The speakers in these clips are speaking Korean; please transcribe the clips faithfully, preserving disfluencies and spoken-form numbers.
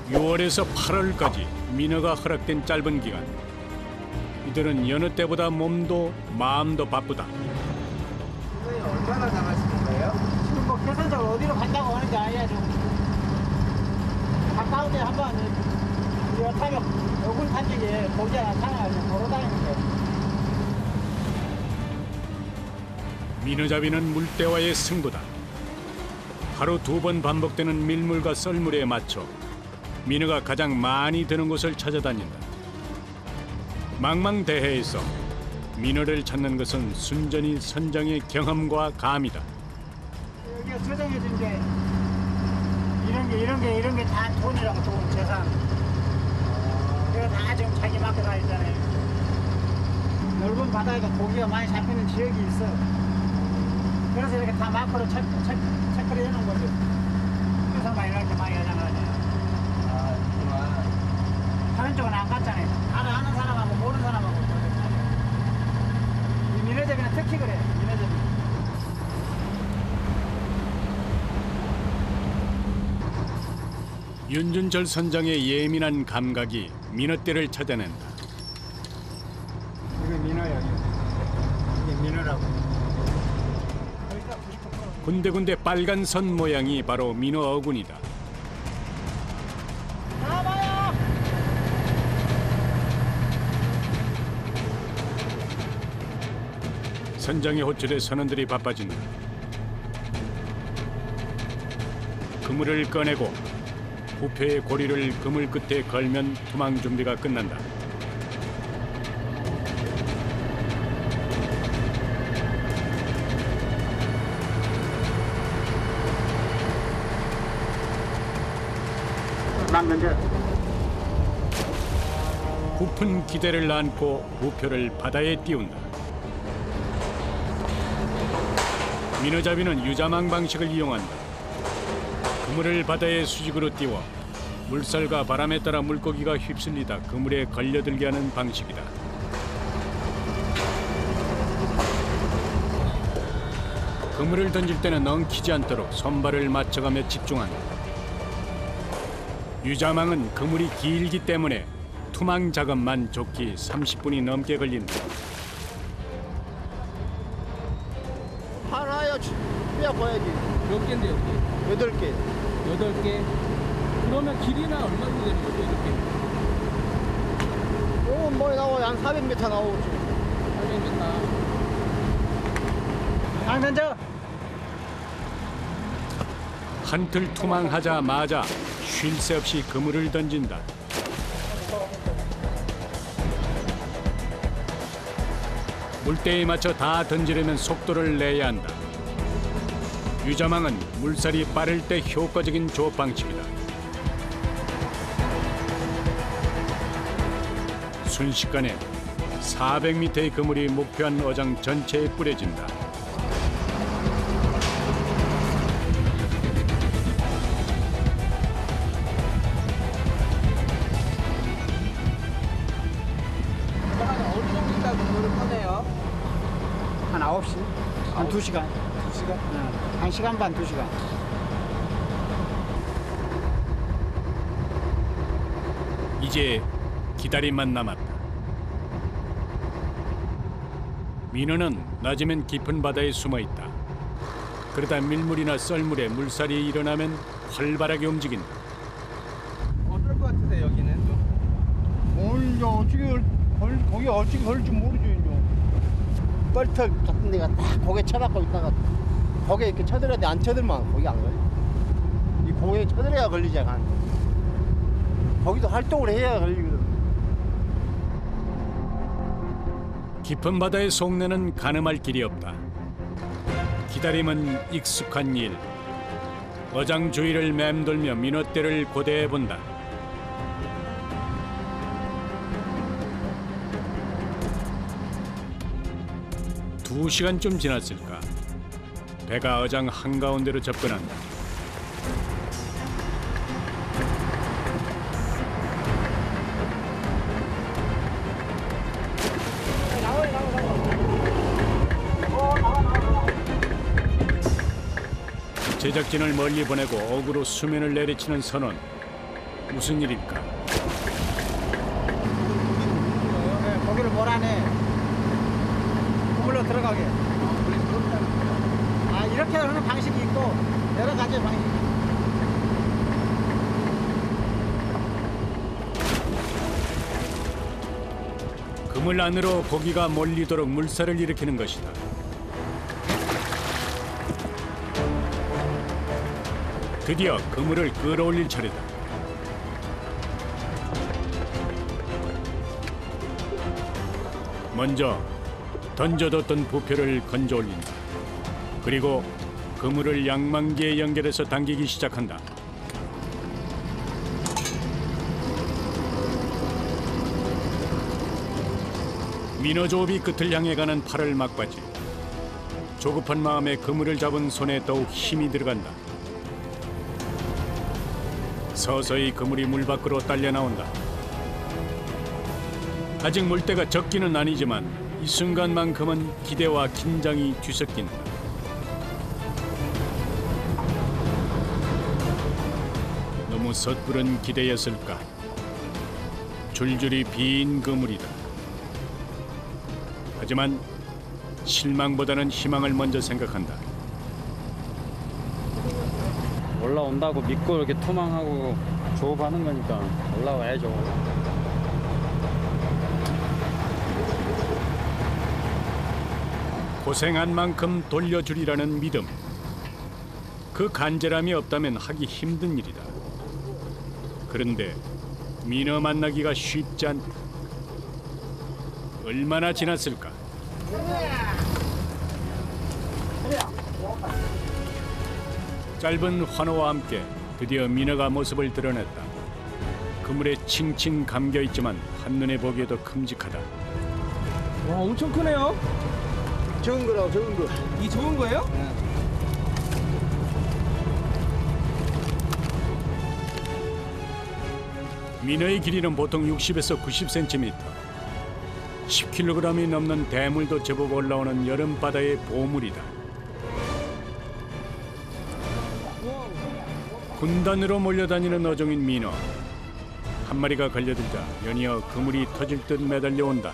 유월에서 팔월까지 민어가 허락된 짧은 기간. 이들은 여느 때보다 몸도 마음도 바쁘다. 선생님 얼마나 나가시는 거예요? 지금 뭐 계산적으로 어디로 간다고 하는 게 아니야. 좀 가까운데 한번 우리가 타면 얼굴 탄적에 고기 하나 타가지고 걸어다니는 거. 민어잡이는 물때와의 승부다. 하루 두 번 반복되는 밀물과 썰물에 맞춰 민어가 가장 많이 드는 곳을 찾아다닌다. 망망대해에서 민어를 찾는 것은 순전히 선장의 경험과 감이다. 여기가 저장해준 게 이런 게 이런 게 이런 게 다 돈이라고 돈 재산. 내가 다 지금 자기 맡겨 다니잖아요. 넓은 바다에가 고기가 많이 잡히는 지역이 있어. 그래서 이렇게 다 마크로 체크, 체크, 체크를 해놓은 거죠. 그래서 막 이렇게 많이 여장하잖아요. 아, 그렇구나. 다른 쪽은 안 갔잖아요. 다른 아는 사람하고 모르는 사람하고. 이 민어잡이는 특히 그래. 민어잡이. 윤준철 선장의 예민한 감각이 민어떼를 찾아낸다. 이게 민어야. 이게 민어라고. 군데군데 빨간 선 모양이 바로 민어 어군이다. 나와봐요. 선장의 호출에 선원들이 바빠진다. 그물을 꺼내고 부표의 고리를 그물 끝에 걸면 투망 준비가 끝난다. 난 먼저. 부푼 기대를 안고 부표를 바다에 띄운다. 민어잡이는 유자망 방식을 이용한다. 그물을 바다에 수직으로 띄워 물살과 바람에 따라 물고기가 휩쓸리다 그물에 걸려들게 하는 방식이다. 그물을 던질 때는 엉키지 않도록 손발을 맞춰가며 집중한다. 유자망은 그물이 길기 때문에 투망 작업만 좋기 삼십 분이 넘게 걸린다. 하나야, 뼈 봐야지. 몇 개인데 여기? 여덟 개. 여덟 개. 그러면 길이나 얼마 정도 되는 거죠 이렇게? 오, 뭐 나와 한 사백 미터 나오지. 사백 미터. 난 먼저. 한틀 투망하자마자 쉴 새 없이 그물을 던진다. 물때에 맞춰 다 던지려면 속도를 내야 한다. 유자망은 물살이 빠를 때 효과적인 조업 방식이다. 순식간에 사백 미터의 그물이 목표한 어장 전체에 뿌려진다. 어느 정도 있다 그거를 꺼내요? 한 아홉 시? 한 두 시간? 두 시간? 응. 한 시간 반, 두 시간. 이제 기다림만 남았다. 민어는 낮이면 깊은 바다에 숨어 있다. 그러다 밀물이나 썰물에 물살이 일어나면 활발하게 움직인다. 어떨 것 같으세요 여기는 좀? 오늘 이제 어떻게 걸, 걸, 거기 어떻게 걸릴지 모르죠, 이제. 뻘털 같은 데가 딱 고개 쳐박고 있다가 고개 이렇게 쳐들어야 돼. 안 쳐들면 거기 안 걸려. 이 고개 쳐들어야 걸리지, 간. 거기도 활동을 해야 걸리거든. 깊은 바다의 속내는 가늠할 길이 없다. 기다림은 익숙한 일. 어장 주위를 맴돌며 민어떼를 고대해 본다. 두 시간쯤 지났을까. 배가 어장 한가운데로 접근한다. 제작진을 멀리 보내고 어그로 수면을 내리치는 선원. 무슨 일일까? 네, 고기를 몰아내. 그물로 들어가게. 아, 이렇게 하는 방식이 있고 여러 가지 방식이 있고. 그물 안으로 고기가 몰리도록 물살을 일으키는 것이다. 드디어 그물을 끌어올릴 차례다. 먼저 던져뒀던 부표를 건져 올린다. 그리고 그물을 양망기에 연결해서 당기기 시작한다. 민어조업이 끝을 향해 가는 팔을 막바지. 조급한 마음에 그물을 잡은 손에 더욱 힘이 들어간다. 서서히 그물이 물 밖으로 딸려 나온다. 아직 물때가 적기는 아니지만 이 순간만큼은 기대와 긴장이 뒤섞인다. 너무 섣부른 기대였을까? 줄줄이 빈 그물이다. 하지만 실망보다는 희망을 먼저 생각한다. 올라온다고 믿고 이렇게 투망하고 조업하는 거니까 올라와야죠. 고생한 만큼 돌려주리라는 믿음. 그 간절함이 없다면 하기 힘든 일이다. 그런데 민어 만나기가 쉽지 않다. 얼마나 지났을까? 짧은 환호와 함께 드디어 민어가 모습을 드러냈다. 그물에 칭칭 감겨있지만 한눈에 보기에도 큼직하다. 와, 엄청 크네요. 적은 거라고 적은 거. 이 좋은 거예요? 민어의 길이는 보통 육십에서 구십 센티미터. 십 킬로그램이 넘는 대물도 제법 올라오는 여름바다의 보물이다. 군단으로 몰려다니는 어종인 민어. 한 마리가 걸려들자 연이어 그물이 터질 듯 매달려 온다.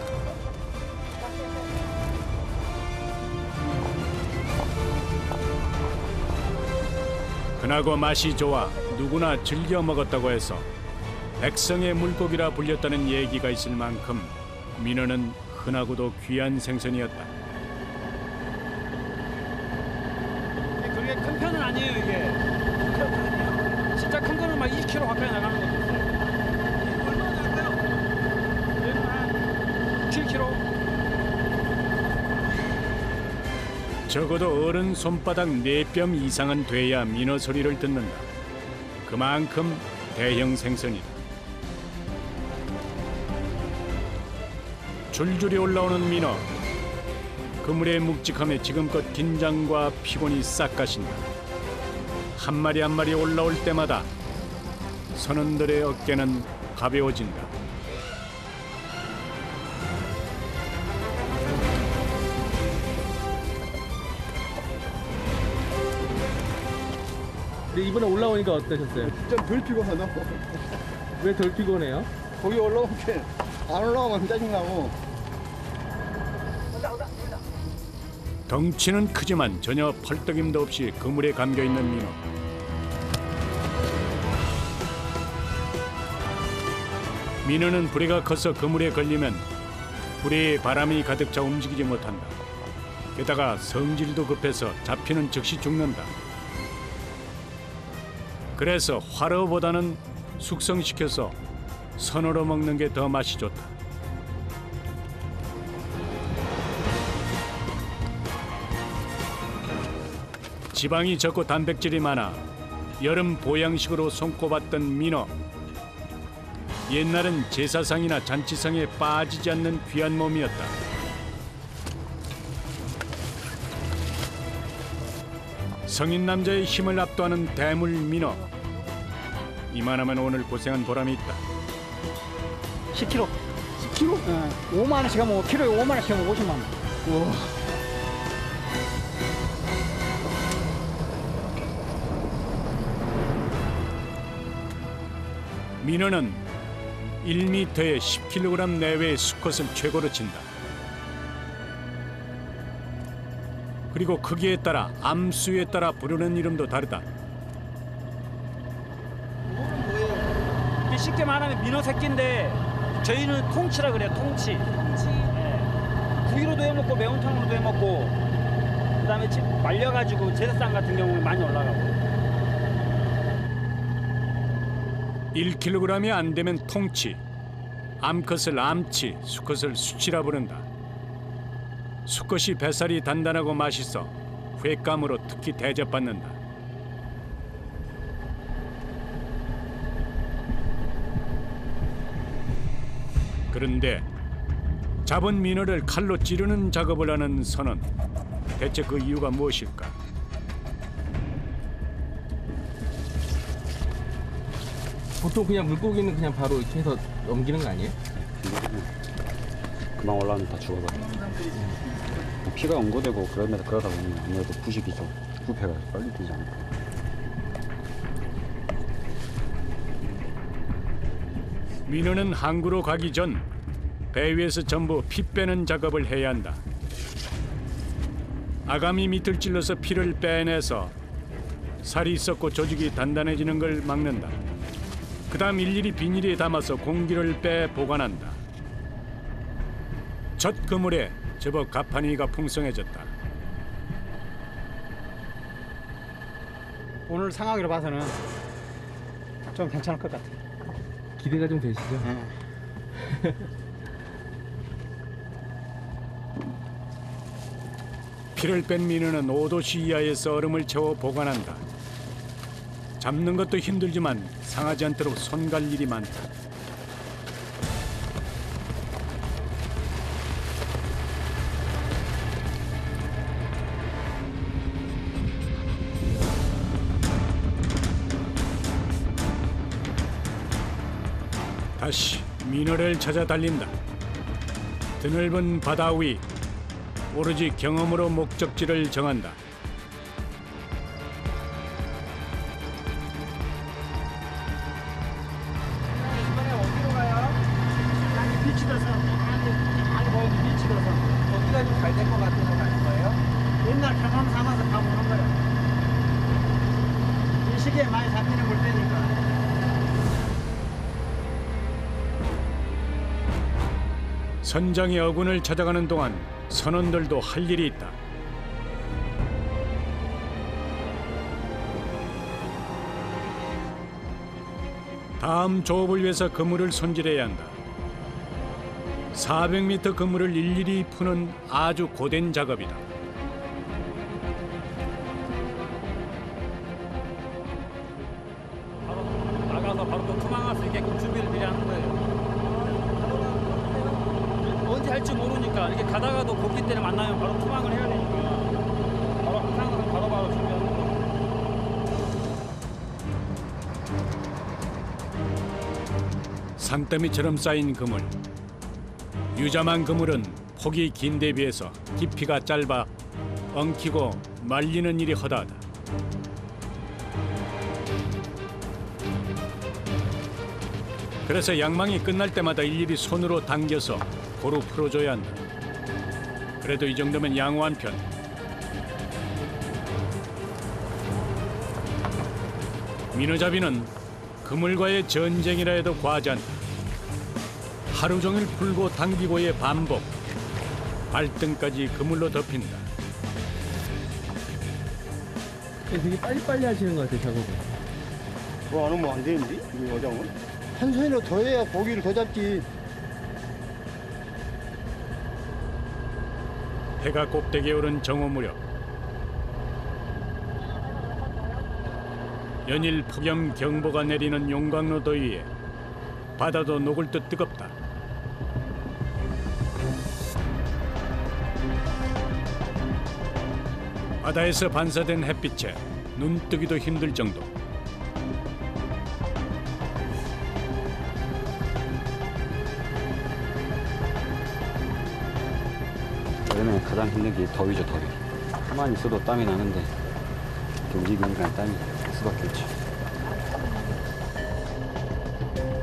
흔하고 맛이 좋아 누구나 즐겨 먹었다고 해서 백성의 물고기라 불렸다는 얘기가 있을 만큼 민어는 흔하고도 귀한 생선이었다. 그게 큰 편은 아니에요, 이게. 진짜 큰 거는 막 이십 킬로그램 가까이 나가는 것도 있어요. 얼마나 작아요? 얘는 한 칠 킬로그램. 적어도 어른 손바닥 네 뼘 이상은 돼야 민어 소리를 듣는다. 그만큼 대형 생선이다. 줄줄이 올라오는 민어. 그물의 묵직함에 지금껏 긴장과 피곤이 싹 가신다. 한 마리 한 마리 올라올 때마다 선원들의 어깨는 가벼워진다. 근데 이번에 올라오니까 어떠셨어요? 좀 덜 피곤하다. 왜 덜 피곤해요? 거기 올라오면 안 올라오면 짜증나고. 덩치는 크지만 전혀 펄떡임도 없이 그물에 감겨있는 민어. 민어는 부리가 커서 그물에 걸리면 부리에 바람이 가득 차 움직이지 못한다. 게다가 성질도 급해서 잡히는 즉시 죽는다. 그래서 화로보다는 숙성시켜서 선어로 먹는 게 더 맛이 좋다. 지방이 적고 단백질이 많아 여름 보양식으로 손꼽았던 민어. 옛날엔 제사상이나 잔치상에 빠지지 않는 귀한 몸이었다. 성인 남자의 힘을 압도하는 대물 민어. 이만하면 오늘 고생한 보람이 있다. 십 킬로그램. 십 킬로그램? 어, 오만 원씩 하면 키로에 오만 원씩 하면 오십만 원. 우와. 민어는 일 미터에 십 킬로그램 내외의 수컷을 최고로 친다. 그리고 크기에 따라 암수에 따라 부르는 이름도 다르다. 이게 쉽게 말하면 민어 새끼인데 저희는 통치라 그래요. 통치. 통치. 예. 구이로도 해먹고 매운탕으로도 해먹고 그다음에 집 말려가지고 제사상 같은 경우는 많이 올라가고. 일 킬로그램이 안 되면 통치, 암컷을 암치, 수컷을 수치라 부른다. 수컷이 뱃살이 단단하고 맛있어 횟감으로 특히 대접받는다. 그런데 잡은 민어를 칼로 찌르는 작업을 하는 선원, 대체 그 이유가 무엇일까? 보통 그냥 물고기는 그냥 바로 이렇게 해서 넘기는 거 아니에요? 금방 올라오면 다 죽어버려. 피가 응고되고 그러면서 그러다 보면 아무래도 부식이 좀 부패가 빨리 되지 않을까. 민어는 항구로 가기 전 배 위에서 전부 피 빼는 작업을 해야 한다. 아가미 밑을 찔러서 피를 빼내서 살이 썩고 조직이 단단해지는 걸 막는다. 그 다음 일일이 비닐에 담아서 공기를 빼 보관한다. 첫 그물에 제법 가판이가 풍성해졌다. 오늘 상황으로 봐서는 좀 괜찮을 것 같아요. 기대가 좀 되시죠? 피를 뺀 민어는 오 도씨 이하에서 얼음을 채워 보관한다. 잡는 것도 힘들지만 상하지 않도록 손 갈 일이 많다. 다시 민어를 찾아 달린다. 드넓은 바다 위 오로지 경험으로 목적지를 정한다. 이번에 어디로 가요? 여기 비치 도서. 많이 보여도 비치 도서. 어디가 좀 잘 될 것 같아서 가는 거예요? 옛날 경험 삼아서 가보는 거예요. 이 시기에 많이 잡히는 물때니까. 선장의 어군을 찾아가는 동안 선원들도 할 일이 있다. 다음 조업을 위해서 그물을 손질해야 한다. 사백 미터 그물을 일일이 푸는 아주 고된 작업이다. 바로 나가서 바로 또 투망할 수 있게끔 준비를 미리 하는 거예요. 언제 할지 모르니까 이렇게 가다가도 고기 때문에 만나면 바로 투망을 해야 되니까 바로 항상 바로바로 준비하는 거예요. 산더미처럼 쌓인 그물. 유자만 그물은 폭이 긴 데 비해서 깊이가 짧아 엉키고 말리는 일이 허다하다. 그래서 양망이 끝날 때마다 일일이 손으로 당겨서 고루 풀어줘야 한다. 그래도 이 정도면 양호한 편. 민어잡이는 그물과의 전쟁이라 해도 과하지 않다. 하루 종일 풀고 당기고의 반복. 발등까지 그물로 덮인다. 되게 빨리빨리 하시는 것 같아요, 작업을. 뭐 안 하면 안 되는데? 이 여장은? 한 손으로 더 해야 고기를 더 잡지. 해가 꼭대기에 오른 정오 무렵 연일 폭염 경보가 내리는 용광로 더위에 바다도 녹을 듯 뜨겁다. 바다에서 반사된 햇빛에 눈뜨기도 힘들 정도. 여름에 가장 힘든 게 더위죠, 더위. 가만히 있어도 땀이 나는데 이렇게 움직이니까 땀이 날 수밖에 없지.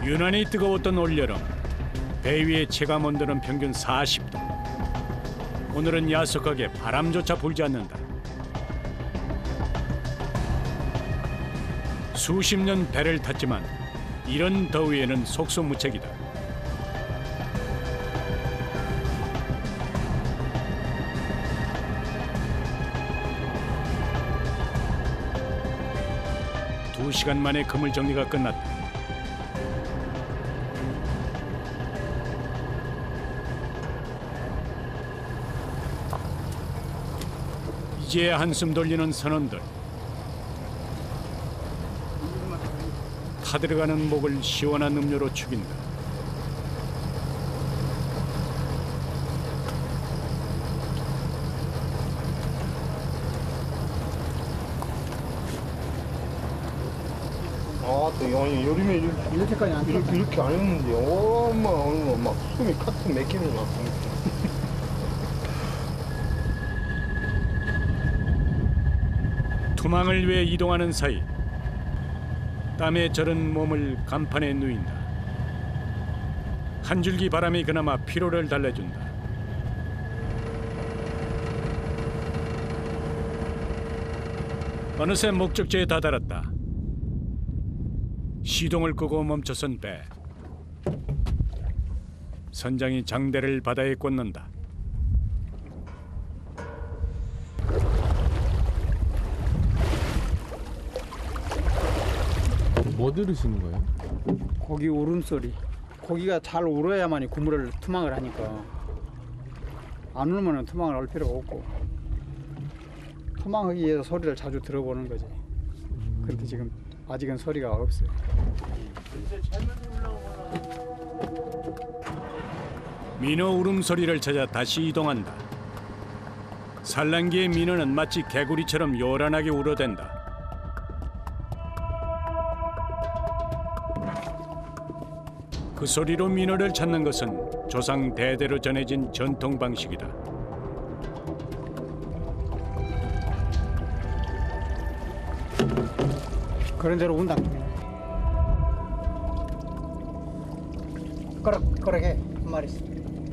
유난히 뜨거웠던 올여름. 배 위의 체감 온도는 평균 사십 도. 오늘은 야속하게 바람조차 불지 않는다. 수십 년 배를 탔지만 이런 더위에는 속수무책이다. 두 시간 만에 그물 정리가 끝났다. 이제야 한숨 돌리는 선원들. 타들어가는 목을 시원한 음료로 축인다. 아, 또 여- 여름에 이렇게, 이렇게까지 안 이렇게, 이렇게 안 했는데, 엄마, 엄마, 막 숨이 카트 맥히는 것 같아. 투망을 위해 이동하는 사이 땀에 절은 몸을 간판에 누인다. 한 줄기 바람이 그나마 피로를 달래준다. 어느새 목적지에 다다랐다. 시동을 끄고 멈춰선 배. 선장이 장대를 바다에 꽂는다. 뭐 들으시는 거예요? 고기 울음소리. 고기가 잘 울어야만이 그물을 투망을 하니까 안 울면은 투망을 할 필요가 없고 투망하기 위해서 소리를 자주 들어보는 거지. 근데 지금 아직은 소리가 없어요. 민어 울음소리를 찾아 다시 이동한다. 산란기의 민어는 마치 개구리처럼 요란하게 울어댄다. 그 소리로 민어를 찾는 것은 조상 대대로 전해진 전통 방식이다. 그런 대로 운다. 꺼럭 꺼럭 해. 한 마리씩.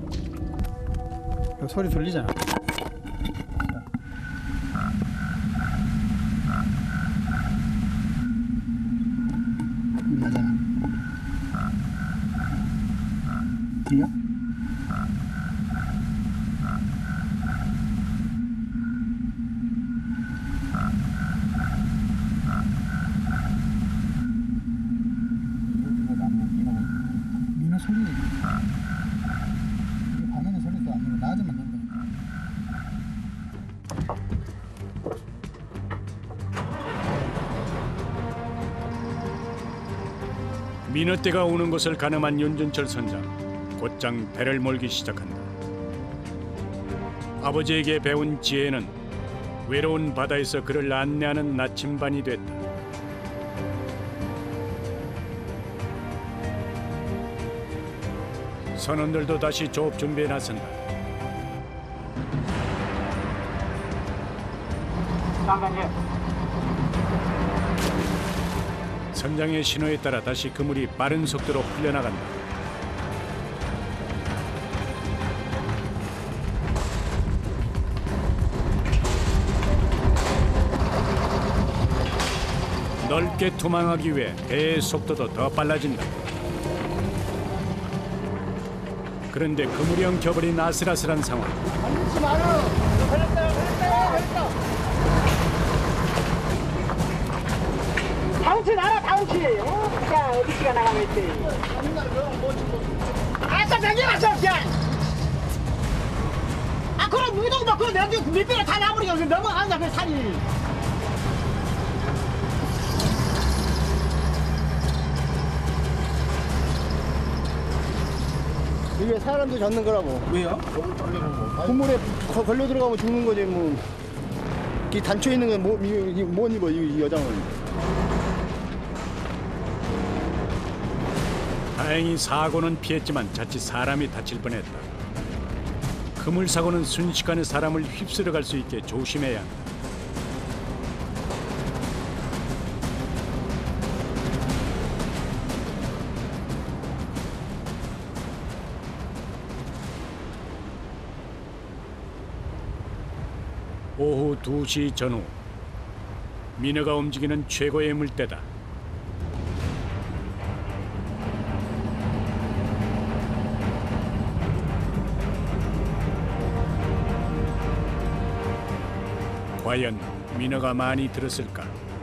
소리 들리잖아. 나잖아. 들려? 민어 소리. 이게 방해는 소리도 아니고 낮으면 된다니까. 민어떼가 오는 것을 가늠한 윤준철 선장. 곧장 배를 몰기 시작한다. 아버지에게 배운 지혜는 외로운 바다에서 그를 안내하는 나침반이 됐다. 선원들도 다시 조업 준비에 나선다. 선장의 신호에 따라 다시 그물이 빠른 속도로 흘려나간다. 넓게 투망하기 위해 배의 속도도 더 빨라진다. 그런데 그물형 겨버린 아슬아슬한 상황. 하지 마라! 걸렸다, 걸렸다, 걸렸다! 다운치 나라 다운치. 어? 야 어디가 나가면 있지. 아싸 병이 왔어 야. 아 그럼 무동 막 그거 내가 몇 배를 다 나버리고 넘어간다 그 산이. 이게 사람도 잡는 거라고. 왜요? 그물에 거- 걸려 들어가면 죽는 거지 뭐. 이 단초에 있는 건 뭐, 이, 이, 뭔 입어 이, 이 여장은. 다행히 사고는 피했지만 자칫 사람이 다칠 뻔했다. 그물 사고는 순식간에 사람을 휩쓸어 갈 수 있게 조심해야 한다. 오후 두 시 전후 민어가 움직이는 최고의 물때다. 과연 민어가 많이 들었을까?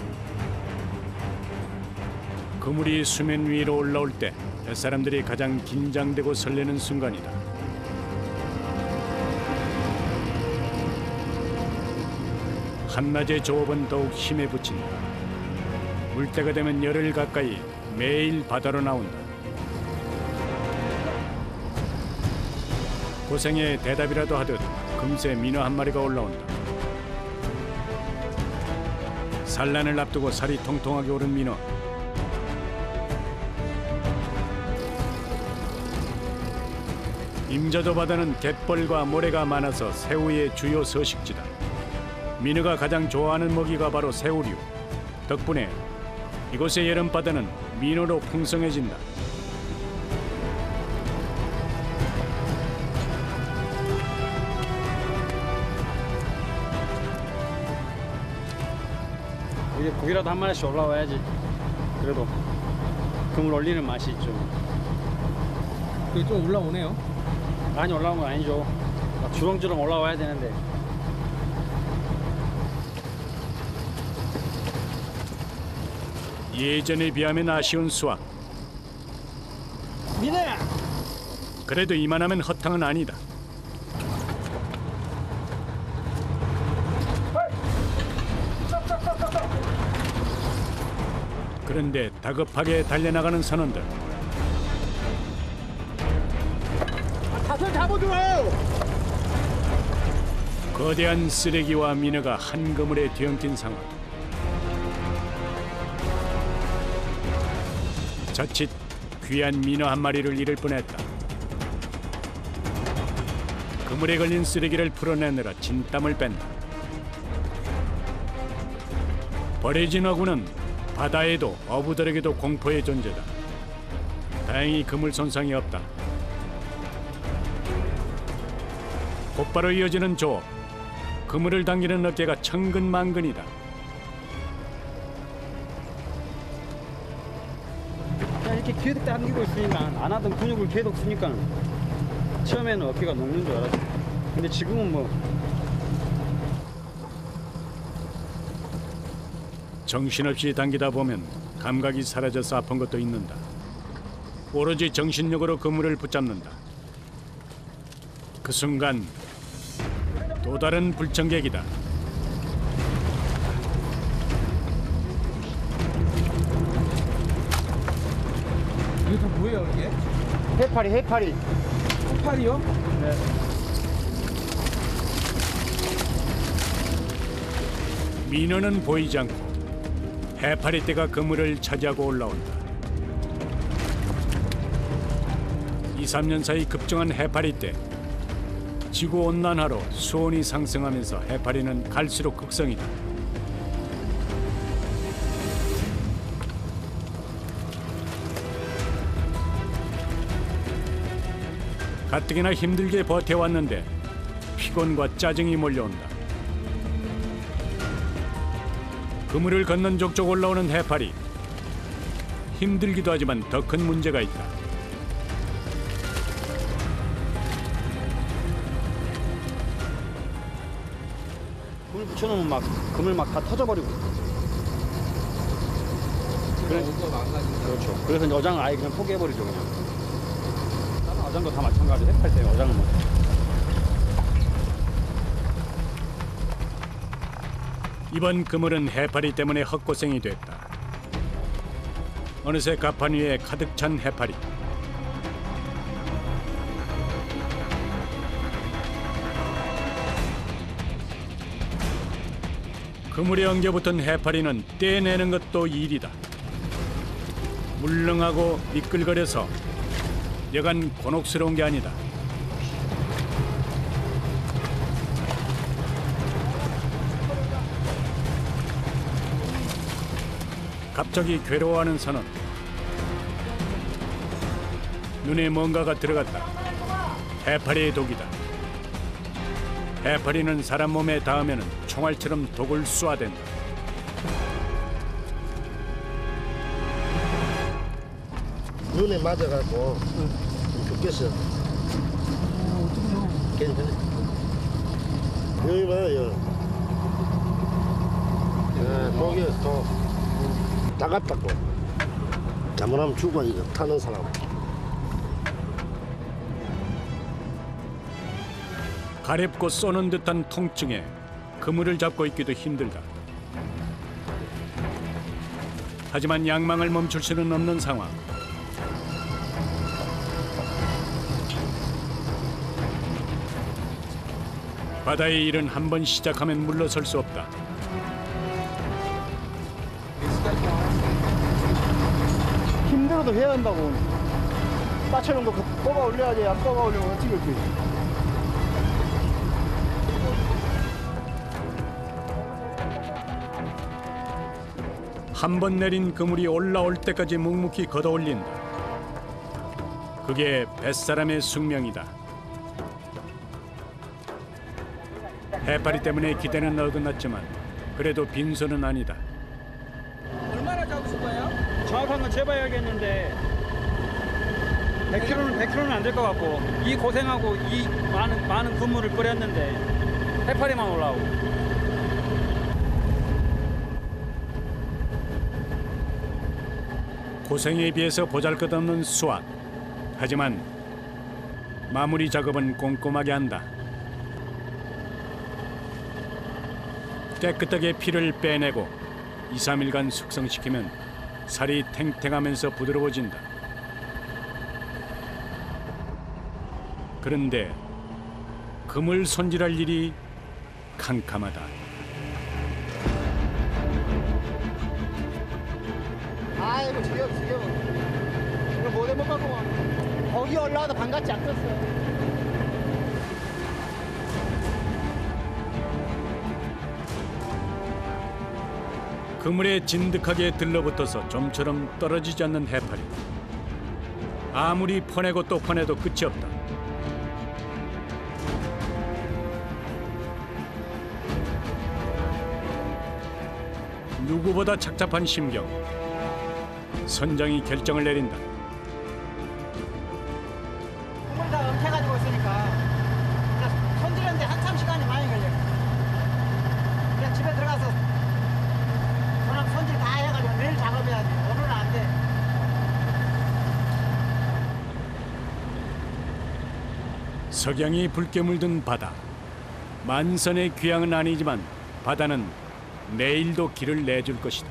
그물이 수면 위로 올라올 때 사람들이 가장 긴장되고 설레는 순간이다. 한낮의 조업은 더욱 힘에 부친다. 물때가 되면 열흘 가까이 매일 바다로 나온다. 고생에 대답이라도 하듯 금세 민어 한 마리가 올라온다. 산란을 앞두고 살이 통통하게 오른 민어. 임자도 바다는 갯벌과 모래가 많아서 새우의 주요 서식지다. 민어가 가장 좋아하는 먹이가 바로 새우류. 덕분에 이곳의 여름바다는 민어로 풍성해진다. 이게 고기라도 한 마리씩 올라와야지. 그래도 그물 올리는 맛이 있죠. 그게 좀 올라오네요. 많이 올라온 건 아니죠. 막 주렁주렁 올라와야 되는데. 예전에 비하면 아쉬운 수확. 민호야. 그래도 이만하면 허탕은 아니다. 그런데 다급하게 달려나가는 선원들. 다들 잡아줘요. 거대한 쓰레기와 민어가 한 그물에 뒤엉킨 상황. 자칫 귀한 민어 한 마리를 잃을 뻔했다. 그물에 걸린 쓰레기를 풀어내느라 진땀을 뺀다. 버려진 어구는 바다에도 어부들에게도 공포의 존재다. 다행히 그물 손상이 없다. 곧바로 이어지는 조업. 그물을 당기는 어깨가 천근만근이다. 그냥 이렇게 계속 당기고 있으니까 안 하던 근육을 계속 쓰니까 처음에는 어깨가 녹는 줄 알았어. 근데 지금은 뭐 정신없이 당기다 보면 감각이 사라져서 아픈 것도 있는다. 오로지 정신력으로 그물을 붙잡는다. 그 순간 또 다른 불청객이다. 이게 다 뭐예요, 이게? 해파리 해파리. 폭발이요? 민어는 보이지 않고 해파리떼가 그물을 차지하고 올라온다. 이, 삼 년 사이 급증한 해파리떼. 지구온난화로 수온이 상승하면서 해파리는 갈수록 극성이다. 가뜩이나 힘들게 버텨왔는데 피곤과 짜증이 몰려온다. 그물을 건넌 족족 올라오는 해파리. 힘들기도 하지만 더 큰 문제가 있다. 그물 붙여놓으면 막 그물 막 다 터져버리고. 그래, 그렇죠. 그래서 이제 어장을 아예 그냥 포기해버리죠 그냥. 다른 어장도 다 마찬가지로 해팔 때 어장은 뭐. 이번 그물은 해파리 때문에 헛고생이 됐다. 어느새 갑판 위에 가득 찬 해파리. 그물에 엉겨붙은 해파리는 떼내는 것도 일이다. 물렁하고 미끌거려서 여간 곤혹스러운 게 아니다. 갑자기 괴로워하는 선원. 눈에 뭔가가 들어갔다. 해파리의 독이다. 해파리는 사람 몸에 닿으면 총알처럼 독을 쏘아댄다. 눈에 맞아갖고 죽겠어. 괜찮아. 여기 봐요. 아, 독이 또 따갑다고. 잘못하면 죽어 이거 타는 사람. 가렵고 쏘는 듯한 통증에 그물을 잡고 있기도 힘들다. 하지만 양망을 멈출 수는 없는 상황. 바다의 일은 한 번 시작하면 물러설 수 없다. 힘들어도 해야 한다고. 빠쳐놓은 거 뽑아 올려야지. 안 뽑아 올리면 어떻게 할 거야. 한 번 내린 그물이 올라올 때까지 묵묵히 걷어올린다. 그게 뱃사람의 숙명이다. 해파리 때문에 기대는 어긋났지만 그래도 빈손은 아니다. 얼마나 잡으실 거예요? 정확한 건 재봐야겠는데 백 킬로그램는 백 킬로그램는 안 될 것 같고 이 고생하고 이 많은 많은 그물을 끓였는데 해파리만 올라오고. 고생에 비해서 보잘것없는 수확. 하지만 마무리 작업은 꼼꼼하게 한다. 깨끗하게 피를 빼내고 이, 삼 일간 숙성시키면 살이 탱탱하면서 부드러워진다. 그런데 그물 손질할 일이 캄캄하다. 아이고 지겨워 지겨워. 이거 못해 못 갖고 거기 올라와도 반갑지 않겠어. 그물에 진득하게 들러붙어서 좀처럼 떨어지지 않는 해파리. 아무리 퍼내고 또 퍼내도 끝이 없다. 누구보다 착잡한 심경. 선장이 결정을 내린다. 국물 다 엉켜가지고 있으니까 그냥 손질하는데 한참 시간이 많이 걸려. 그냥 집에 들어가서 그냥 손질 다 해가지고 내일 작업해야 돼. 오늘은 안 돼. 석양이 붉게 물든 바다. 만선의 귀향은 아니지만 바다는 내일도 길을 내줄 것이다.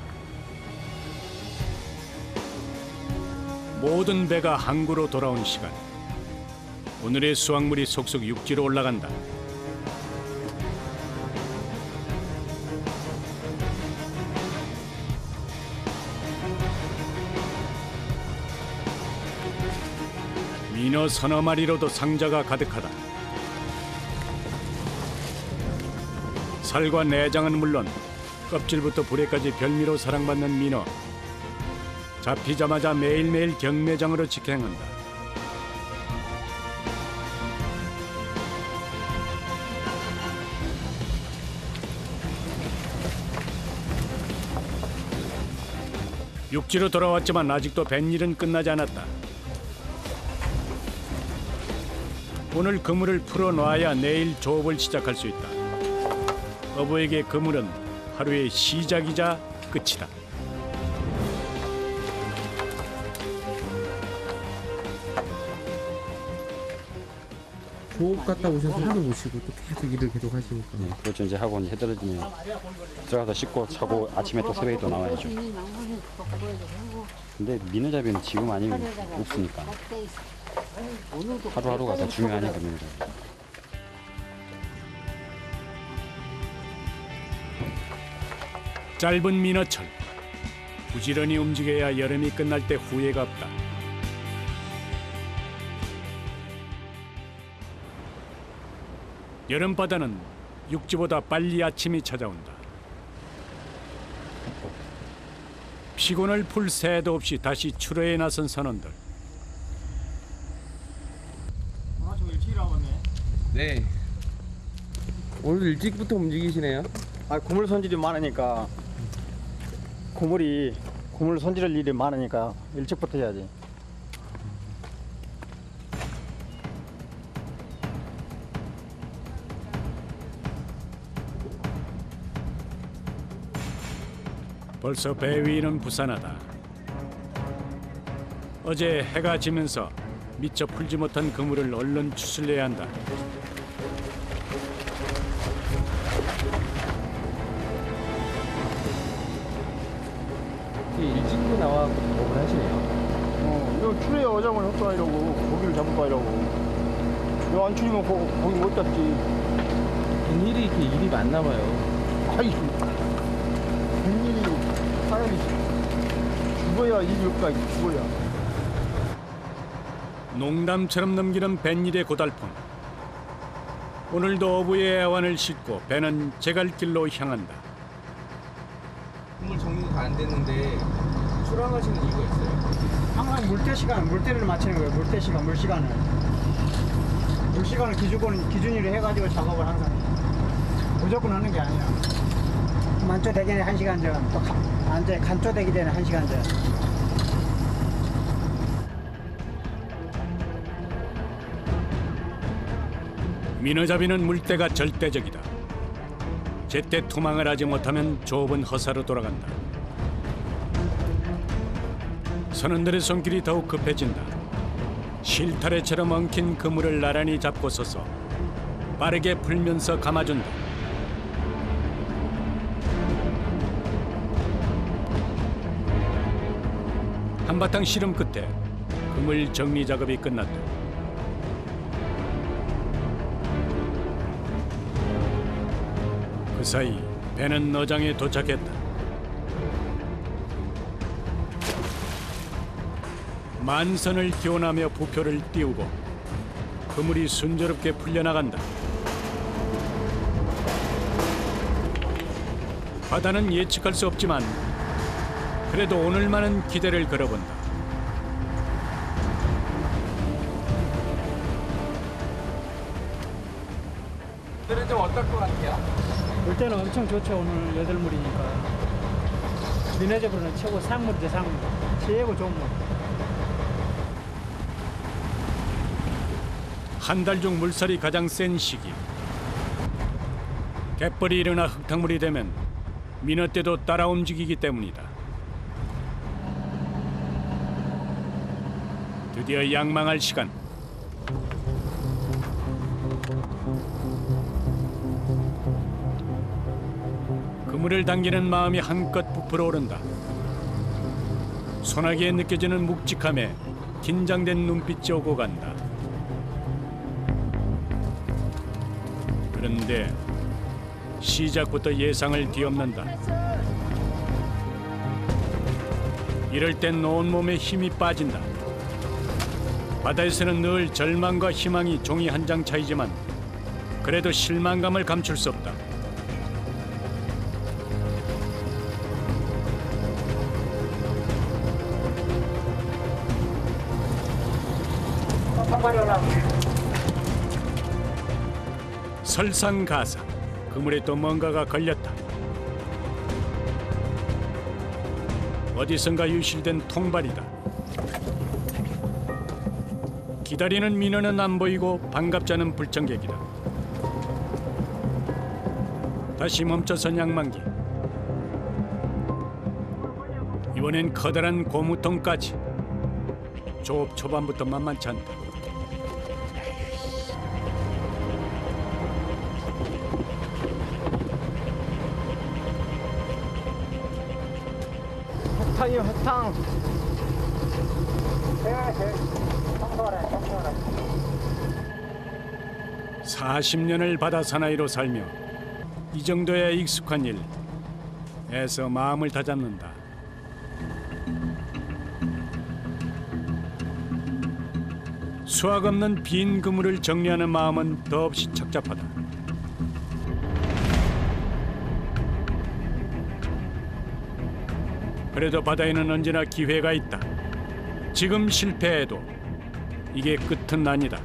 모든 배가 항구로 돌아온 시간. 오늘의 수확물이 속속 육지로 올라간다. 민어 서너 마리로도 상자가 가득하다. 살과 내장은 물론 껍질부터 부레까지 별미로 사랑받는 민어. 잡히자마자 매일매일 경매장으로 직행한다. 육지로 돌아왔지만 아직도 뱃일은 끝나지 않았다. 오늘 그물을 풀어놔야 내일 조업을 시작할 수 있다. 어부에게 그물은 하루의 시작이자 끝이다. 조업 갔다 오셔서 하루 오시고 또 계속 일을 계속 하시니까. 네, 그렇죠. 이제 하고 이제 해 떨어지면 들어가서 씻고 자고 아침에 또 새벽에 또 나와야죠. 근데 민어잡이는 지금 아니면 없으니까 하루하루가 더 중요하니까 민어잡이. 짧은 민어철. 부지런히 움직여야 여름이 끝날 때 후회가 없다. 여름바다는 육지보다 빨리 아침이 찾아온다. 피곤을 풀 새도 없이 다시 출어에 나선 선원들. 네. 오늘 일찍부터 움직이시네요. 아, 고물 손질이 많으니까 고물이 고물 손질할 일이 많으니까 일찍부터 해야지. 벌써 배 위는 부산하다. 어제 해가 지면서 미처 풀지 못한 그물을 얼른 추슬려야 한다. 일찍도 나와서 작업을 하시네요. 어, 이거 추리에 어장을 헛다 이러고 고기를 잡을까 이러고. 이거 안 추리면 고, 고기 못 잡지. 웬일이 이렇게 일이 많나 봐요. 아이, 웬일이 사람이 죽어야 일이 없다, 죽어야. 농담처럼 넘기는 뱃일의 고달픔. 오늘도 어부의 애완을 싣고 배는 제갈길로 향한다. 그물 정리가 다 안 됐는데 출항하시는 이유가 있어요? 항상 물때 시간, 물때를 맞추는 거예요. 물때 시간, 물 시간을. 물 시간을 기준, 기준으로 해가지고 작업을 항상 해요. 무조건 하는 게 아니야. 만조되기 전에 한 시간 전, 또 안제 간조되기 전에 한 시간 전. 민어잡이는 물때가 절대적이다. 제때 투망을 하지 못하면 조업은 허사로 돌아간다. 선원들의 손길이 더욱 급해진다. 실타래처럼 엉킨 그물을 나란히 잡고 서서 빠르게 풀면서 감아준다. 한바탕 씨름 끝에 그물 정리 작업이 끝났다. 그 사이 배는 어장에 도착했다. 만선을 기원하며 부표를 띄우고 그물이 순조롭게 풀려나간다. 바다는 예측할 수 없지만 그래도 오늘만은 기대를 걸어본다. 오늘은 좀 어떨 것 같아요? 물때는 엄청 좋죠. 오늘 여덟 물이니까. 민어잡으로는 최고 상물이죠, 상물. 최고 좋은 물. 한 달 중 물살이 가장 센 시기. 갯벌이 일어나 흙탕물이 되면 민어떼도 따라 움직이기 때문이다. 드디어 양망할 시간. 그물을 당기는 마음이 한껏 부풀어 오른다. 소나기에 느껴지는 묵직함에 긴장된 눈빛이 오고 간다. 그런데 시작부터 예상을 뒤엎는다. 이럴 땐 온몸에 힘이 빠진다. 바다에서는 늘 절망과 희망이 종이 한 장 차이지만 그래도 실망감을 감출 수 없다. 설상가상, 그물에 또 뭔가가 걸렸다. 어디선가 유실된 통발이다. 기다리는 민어는 안 보이고 반갑지 않은 불청객이다. 다시 멈춰선 양만기. 이번엔 커다란 고무통까지. 조업 초반부터 만만치 않다. 햇탕이요, 햇탕. 사십 년을 바다 사나이로 살며 이 정도야 익숙한 일. 애써 마음을 다잡는다. 수확 없는 빈 그물을 정리하는 마음은 더없이 착잡하다. 그래도 바다에는 언제나 기회가 있다. 지금 실패해도 이게 끝은 아니다.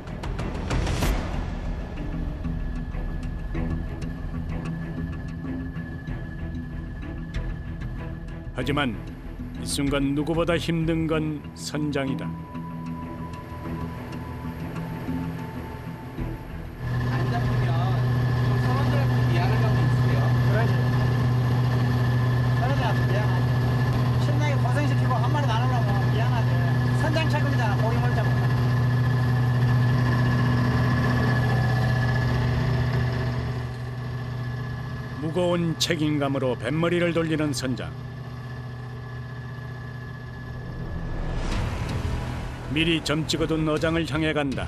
하지만 이 순간 누구보다 힘든 건 선장이다. 안 잡히면 좀 선원들한테 미안한 감도 있으세요? 그러지. 사람들한테 미안하지. 신나게 고생시키고 한 마리 나누려면 미안하지. 선장 책임이잖아, 고기 못 잡으면. 무거운 책임감으로 뱃머리를 돌리는 선장. 미리 점 찍어둔 어장을 향해 간다.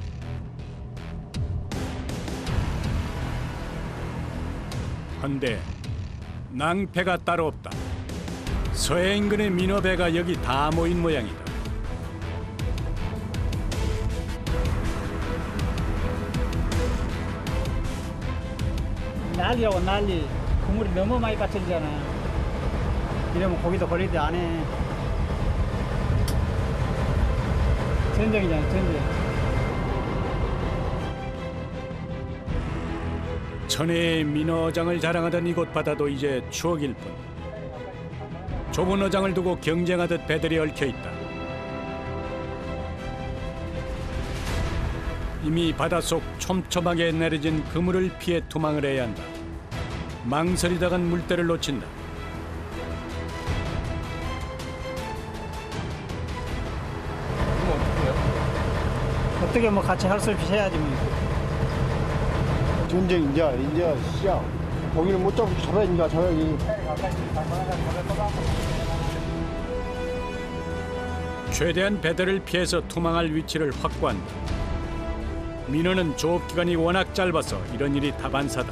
헌데 낭패가 따로 없다. 서해 인근의 민어배가 여기 다 모인 모양이다. 난리라고 난리. 국물이 너무 많이 빠뜨리잖아. 이러면 고기도 걸리지 안 해. 전쟁이잖아, 전쟁. 천혜의 민어장을 자랑하던 이곳 바다도 이제 추억일 뿐. 좁은 어장을 두고 경쟁하듯 배들이 얽혀있다. 이미 바닷속 촘촘하게 내려진 그물을 피해 투망을 해야 한다. 망설이다간 물때를 놓친다. 그럼 어떻게 해요? 어떻게 뭐 같이 할 수 없이 해야지 뭐. 전쟁 이제 이제 시작. 고기를 못 잡고 잡아야니까 잡아야지. 최대한 배들을 피해서 투망할 위치를 확보한다. 민어는 조업 기간이 워낙 짧아서 이런 일이 다반사다.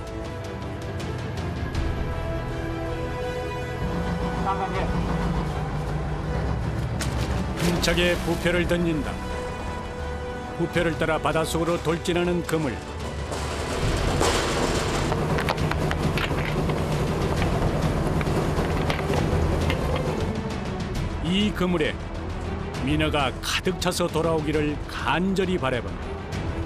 힘차게 부표를 던진다. 부표를 따라 바닷속으로 돌진하는 그물. 이 그물에 민어가 가득 차서 돌아오기를 간절히 바라본다.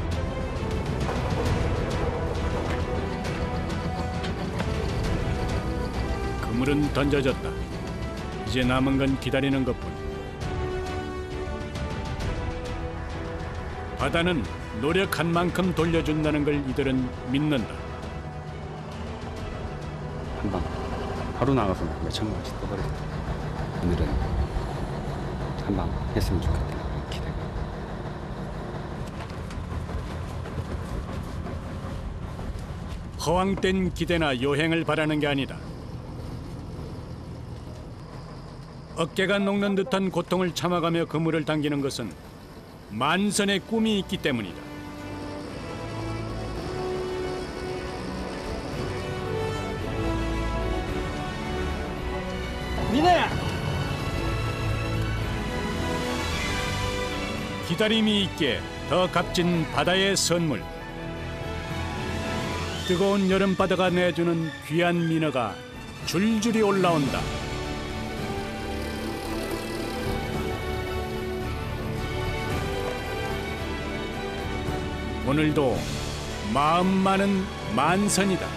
그물은 던져졌다. 이제 남은 건 기다리는 것뿐. 바다는 노력한 만큼 돌려준다는 걸 이들은 믿는다. 한방 하루 나가서 몇 천만 원씩 떠버렸다. 오늘은 한방 했으면 좋겠다 기대가. 허황된 기대나 요행을 바라는 게 아니다. 어깨가 녹는 듯한 고통을 참아가며 그물을 당기는 것은 만선의 꿈이 있기 때문이다. 민호야! 기다림이 있게 더 값진 바다의 선물. 뜨거운 여름바다가 내주는 귀한 민어가 줄줄이 올라온다. 오늘도 마음 많은 만선이다.